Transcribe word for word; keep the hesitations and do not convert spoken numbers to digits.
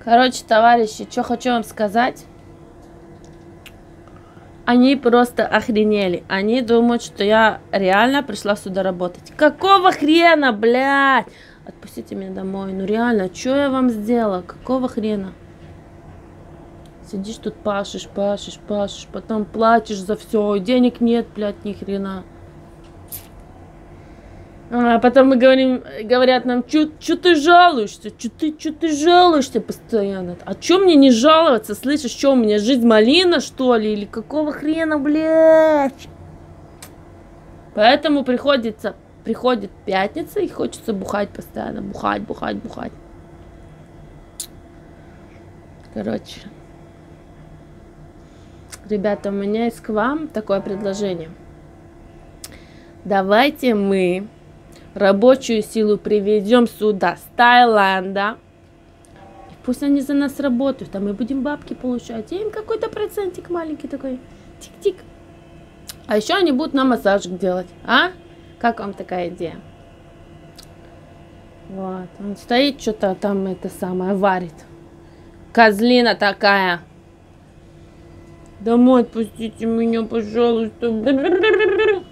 Короче, товарищи, что хочу вам сказать. Они просто охренели. Они думают, что я реально пришла сюда работать. Какого хрена, блядь? Отпустите меня домой. Ну реально, что я вам сделала? Какого хрена? Сидишь тут, пашешь, пашешь, пашешь, потом платишь за все. Денег нет, блядь, ни хрена. А потом мы говорим, говорят нам, что ты жалуешься? Что ты, чё ты жалуешься постоянно? А что мне не жаловаться? Слышишь, что у меня жизнь малина, что ли? Или какого хрена, блядь? Поэтому приходится, приходит пятница и хочется бухать постоянно. Бухать, бухать, бухать. Короче. Ребята, у меня есть к вам такое предложение. Давайте мы рабочую силу приведем сюда с Таиланда. И пусть они за нас работают, а мы будем бабки получать. И им какой-то процентик маленький такой. Тик-тик. А еще они будут нам массажик делать. А? Как вам такая идея? Вот. Он стоит, что-то там это самое варит. Козлина такая. Домой отпустите меня, пожалуйста.